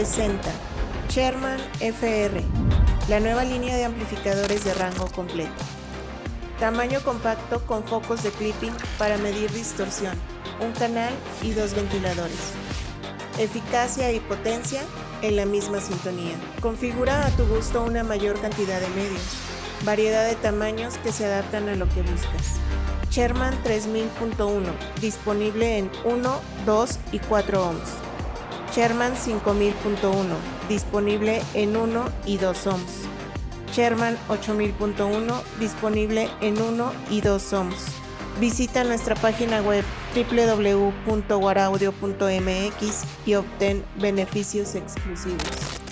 presenta Sherman FR, la nueva línea de amplificadores de rango completo. Tamaño compacto con focos de clipping para medir distorsión, un canal y 2 ventiladores. Eficacia y potencia en la misma sintonía. Configura a tu gusto una mayor cantidad de medios, variedad de tamaños que se adaptan a lo que buscas. Sherman 3000.1, disponible en 1, 2 y 4 ohms. Sherman 5000.1, disponible en 1 y 2 ohms. Sherman 8000.1, disponible en 1 y 2 ohms. Visita nuestra página web www.waraudio.mx y obtén beneficios exclusivos.